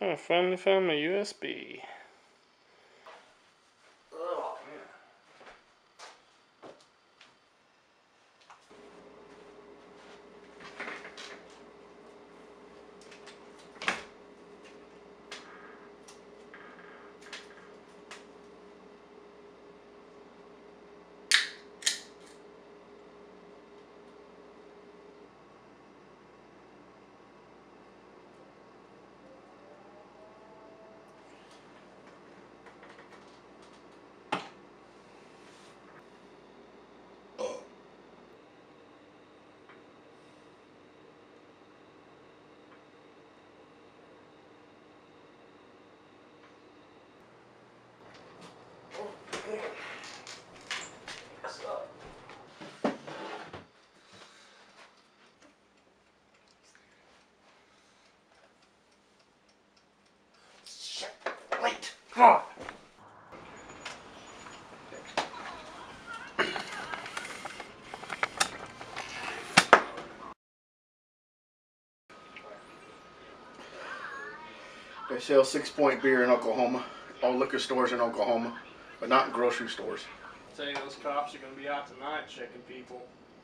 I finally found my USB. Oh, man. Shit, wait, come on. They sell 6 Point beer in Oklahoma. All liquor stores in Oklahoma, but not in grocery stores. Say those cops are gonna be out tonight checking people.